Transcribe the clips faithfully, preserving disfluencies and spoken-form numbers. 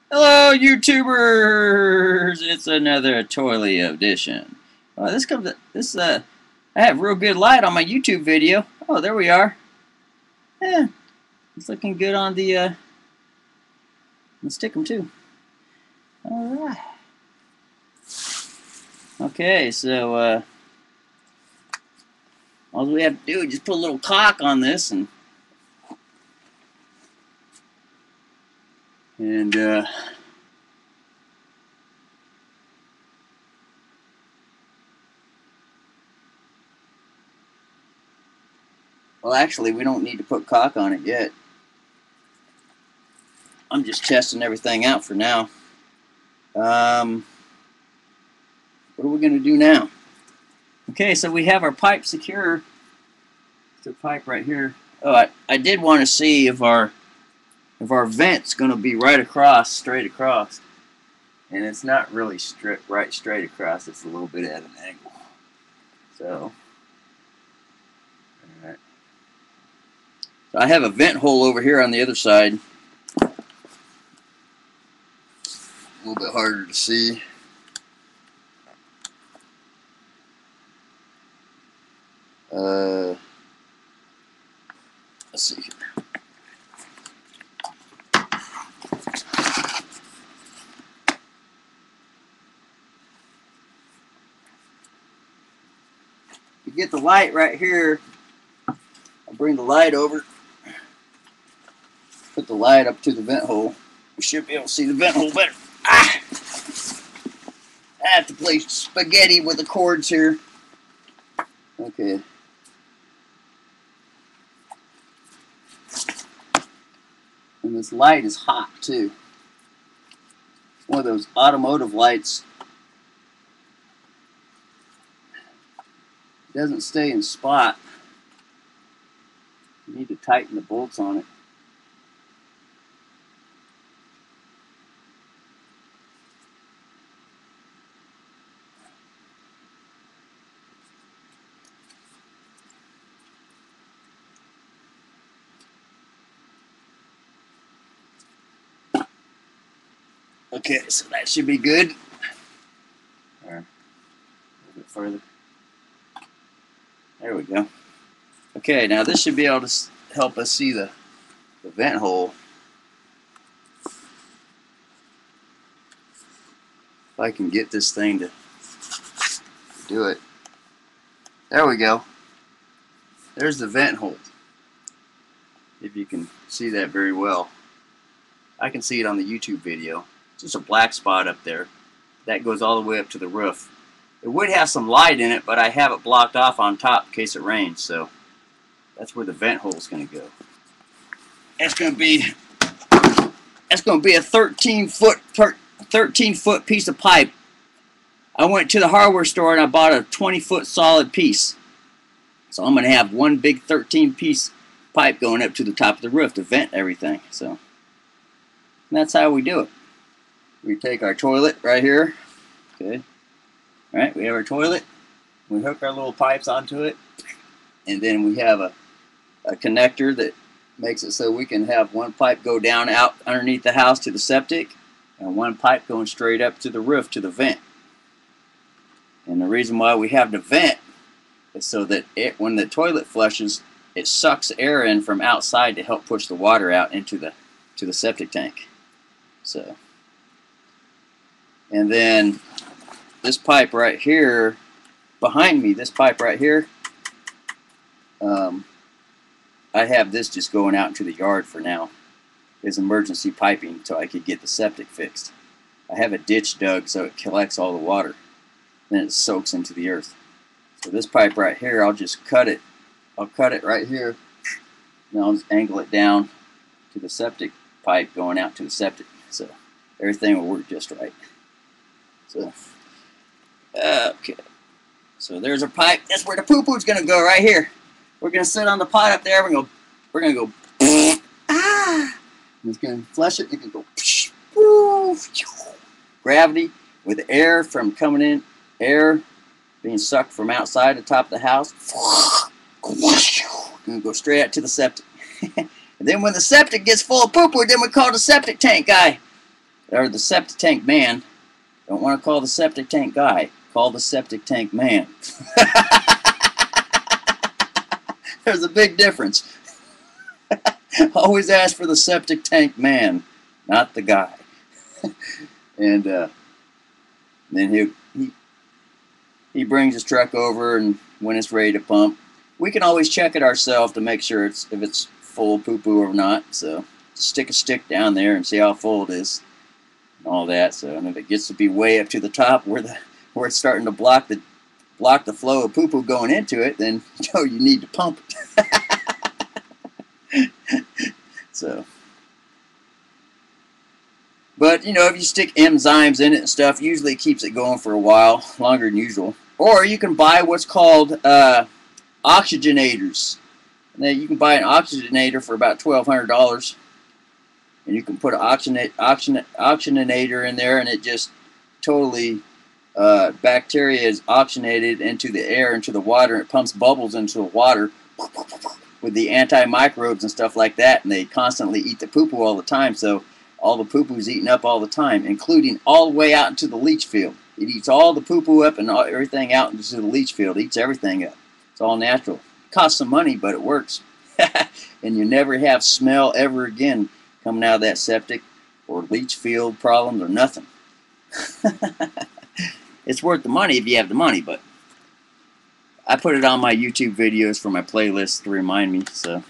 Hello, YouTubers! It's another Toily edition. Oh, this comes. This uh, I have real good light on my YouTube video. Oh, there we are. Yeah, it's looking good on the. Uh, let's stick them too. All right. Okay, so uh, all we have to do is just put a little caulk on this and and. Uh, Well, actually, we don't need to put caulk on it yet. I'm just testing everything out for now. Um, what are we going to do now? Okay, so we have our pipe secure. The pipe right here. Oh, I, I did want to see if our if our vent's going to be right across, straight across. And it's not really straight, right straight across. It's a little bit at an angle. So, all right. So I have a vent hole over here on the other side. A little bit harder to see. Uh, let's see here. You get the light right here. I'll bring the light over. Put the light up to the vent hole. We should be able to see the vent hole better. Ah! I have to play spaghetti with the cords here. Okay. And this light is hot too. It's one of those automotive lights. It doesn't stay in spot. You need to tighten the bolts on it. Okay, so that should be good. Or a little bit further. There we go. Okay, now this should be able to help us see the, the vent hole. If I can get this thing to do it. There we go. There's the vent hole. If you can see that very well. I can see it on the YouTube video. Just a black spot up there. That goes all the way up to the roof. It would have some light in it, but I have it blocked off on top in case it rains, so that's where the vent hole is going to go. That's going to be that's going to be a thirteen foot thirteen foot piece of pipe. I went to the hardware store and I bought a twenty foot solid piece. So I'm going to have one big thirteen piece pipe going up to the top of the roof to vent everything. So and that's how we do it. We take our toilet right here. Okay. All right, we have our toilet. We hook our little pipes onto it. And then we have a, a connector that makes it so we can have one pipe go down out underneath the house to the septic and one pipe going straight up to the roof to the vent. And the reason why we have the vent is so that it, when the toilet flushes, it sucks air in from outside to help push the water out into the to the septic tank. So, and then this pipe right here, behind me, this pipe right here, um, I have this just going out into the yard for now. It's emergency piping until I could get the septic fixed. I have a ditch dug so it collects all the water. Then it soaks into the earth. So this pipe right here, I'll just cut it. I'll cut it right here. And I'll just angle it down to the septic pipe going out to the septic. So everything will work just right. So, okay. So there's our pipe. That's where the poo-poo's gonna go right here. We're gonna sit on the pot up there. We're gonna we're gonna go ah. And it's gonna flush it. It can go gravity with air from coming in, air being sucked from outside the top of the house. Gonna go straight out to the septic. And then when the septic gets full of poo-poo, then we call the septic tank guy. or the septic tank man. Don't want to call the septic tank guy. Call the septic tank man. There's a big difference. Always ask for the septic tank man, not the guy. And uh, then he, he he brings his truck over, and when it's ready to pump, we can always check it ourselves to make sure it's if it's full of poo-poo or not. So just stick a stick down there and see how full it is, and all that. So and if it gets to be way up to the top where the where it's starting to block the block the flow of poo-poo going into it, then you know you need to pump it. So, but you know, if you stick enzymes in it and stuff, usually it keeps it going for a while, longer than usual. Or you can buy what's called uh, oxygenators. Now you can buy an oxygenator for about twelve hundred dollars, and you can put an oxygenate, oxygen, oxygenator in there, and it just totally uh, bacteria is oxygenated into the air, into the water, and it pumps bubbles into the water with the antimicrobes and stuff like that, and they constantly eat the poo-poo all the time, so all the poo-poo is eaten up all the time, including all the way out into the leach field. It eats all the poo-poo up and all, everything out into the leach field. It eats everything up. It's all natural. It costs some money, but it works. And you never have smell ever again coming out of that septic or leach field problems or nothing. It's worth the money if you have the money, but I put it on my YouTube videos for my playlist to remind me. So,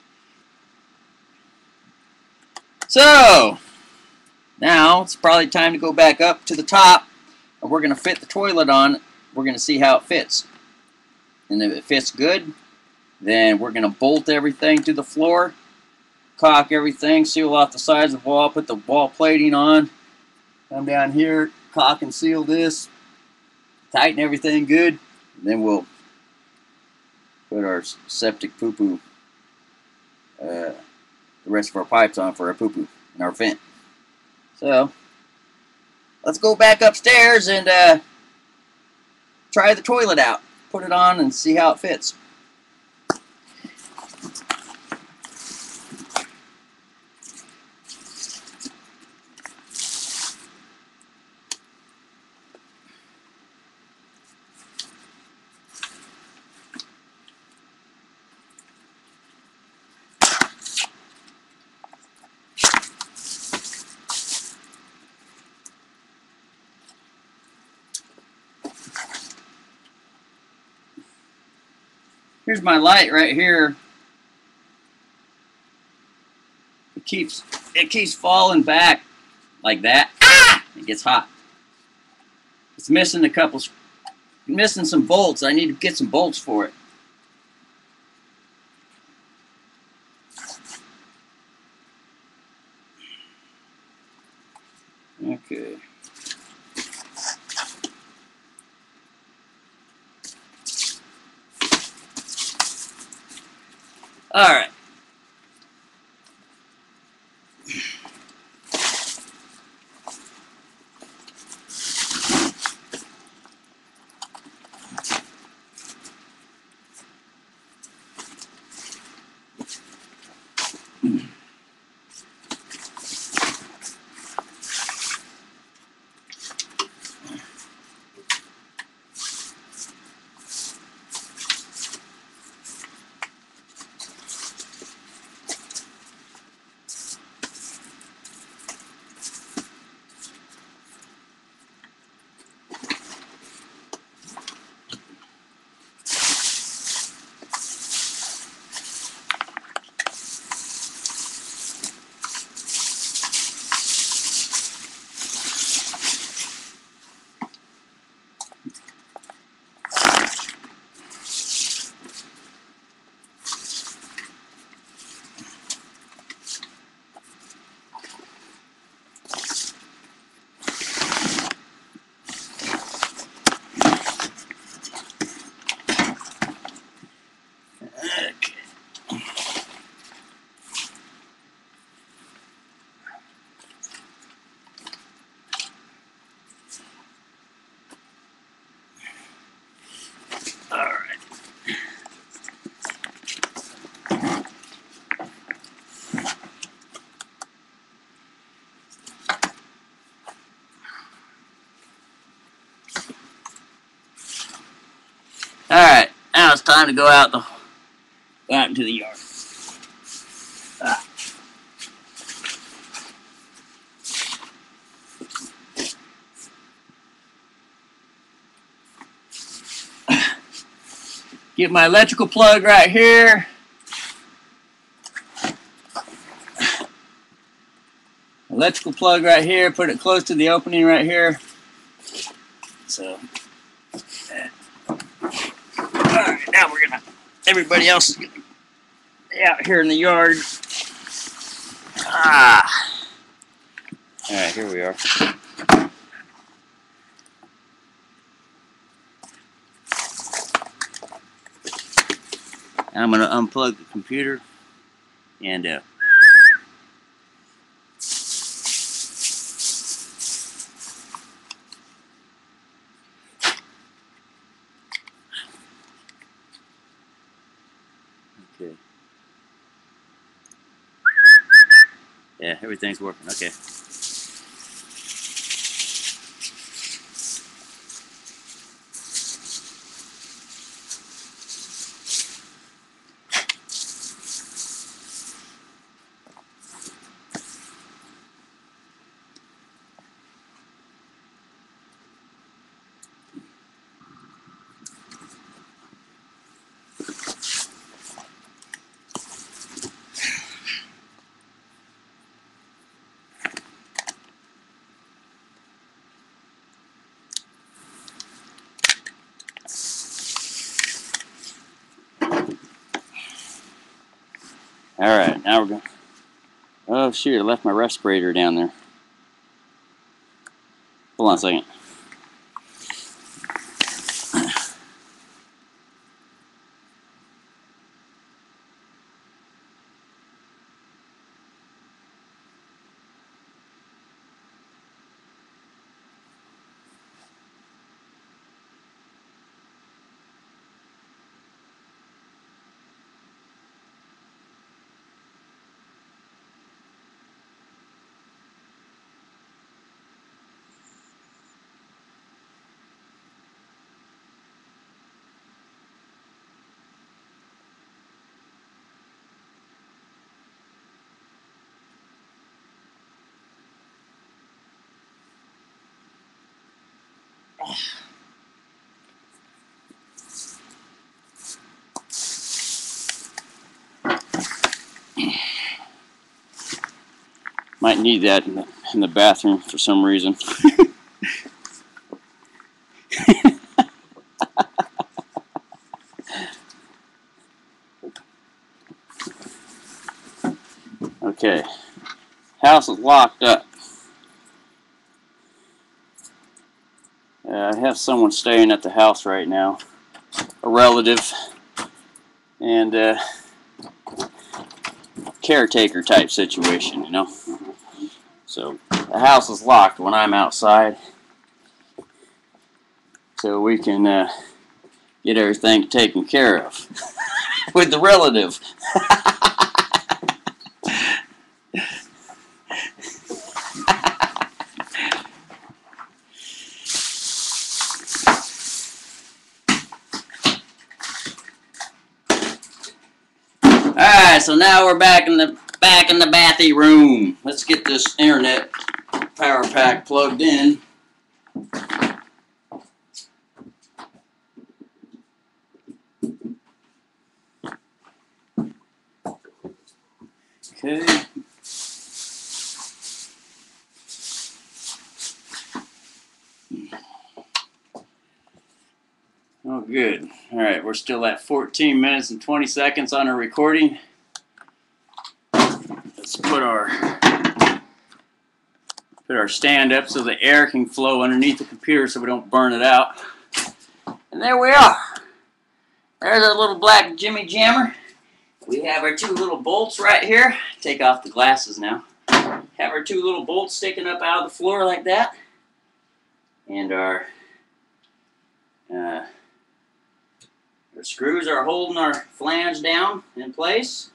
so now it's probably time to go back up to the top, and we're going to fit the toilet on. We're going to see how it fits, and if it fits good, then we're going to bolt everything to the floor, caulk everything, seal off the sides of the wall, put the wall plating on, come down here, caulk and seal this, tighten everything good, and then we'll put our septic poo-poo, uh, the rest of our pipes on for our poo-poo and our vent. So, let's go back upstairs and uh, try the toilet out. Put it on and see how it fits. Here's my light right here. It keeps it keeps falling back like that. Ah! It gets hot. It's missing a couple, missing some bolts. I need to get some bolts for it. Okay. All right. time to go out the go out into the yard. Ah. Get my electrical plug right here. Electrical plug right here. Put it close to the opening right here. So, uh, all right, now we're gonna. Everybody else is gonna be out here in the yard. Ah. All right, here we are. I'm gonna unplug the computer and uh, okay. Yeah, everything's working. Okay. All right, now we're going. Oh shoot! I left my respirator down there. Hold on a second. Might need that in the, in the bathroom for some reason. Okay, house is locked up. Uh, I have someone staying at the house right now, a relative, and uh, caretaker type situation, you know. So the house is locked when I'm outside, so we can uh, get everything taken care of with the relative. Alright, so now we're back in the back in the bathy room. Let's get this internet power pack plugged in. Okay. Oh, good. All right, we're still at fourteen minutes and twenty seconds on our recording. Let's put our put our stand up so the air can flow underneath the computer so we don't burn it out. And there we are. There's our little black Jimmy Jammer. We have our two little bolts right here. Take off the glasses now. Have our two little bolts sticking up out of the floor like that. And our uh, Our screws are holding our flange down in place.